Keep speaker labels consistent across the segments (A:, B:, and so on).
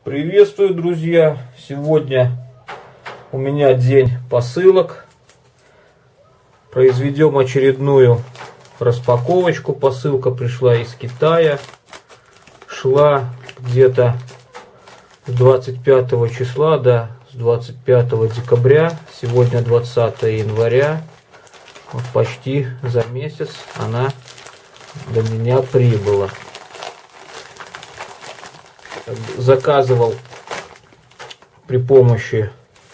A: Приветствую, друзья! Сегодня у меня день посылок. Произведем очередную распаковочку. Посылка пришла из Китая. Шла где-то с 25 числа, да, с 25 декабря. Сегодня 20 января. Вот почти за месяц она до меня прибыла. Заказывал при помощи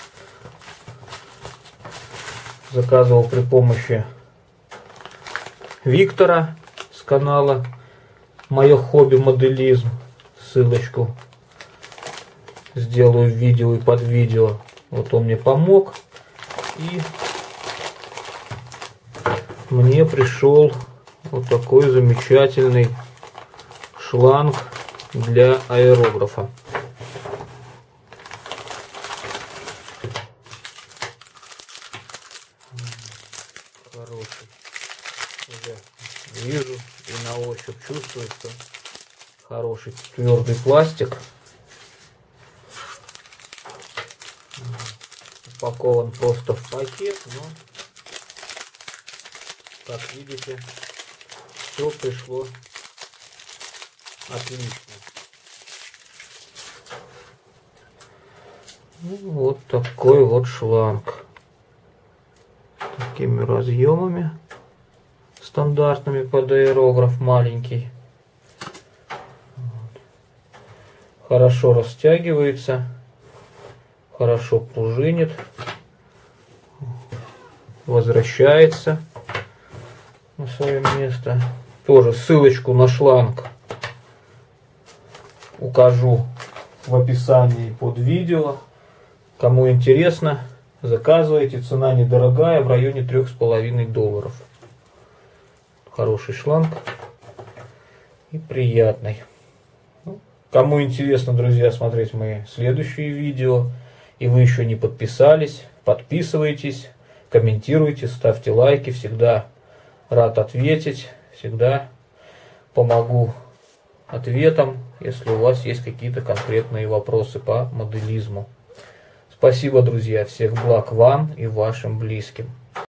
A: Виктора с канала «Мое хобби моделизм». Ссылочку сделаю в видео и под видео. Вот он мне помог, и мне пришел вот такой замечательный шланг для аэрографа. Хороший. Уже вижу и на ощупь чувствую, что хороший твердый пластик. Упакован просто в пакет, но, как видите, все пришло отлично. Вот такой вот шланг. Такими разъемами стандартными под аэрограф, маленький. Хорошо растягивается, хорошо пружинит, возвращается на свое место. Тоже ссылочку на шланг укажу в описании под видео. Кому интересно, заказывайте. Цена недорогая, в районе $3,5. Хороший шланг и приятный. Кому интересно, друзья, смотреть мои следующие видео, и вы еще не подписались, подписывайтесь, комментируйте, ставьте лайки. Всегда рад ответить, всегда помогу ответом, если у вас есть какие-то конкретные вопросы по моделизму. Спасибо, друзья, всех благ вам и вашим близким.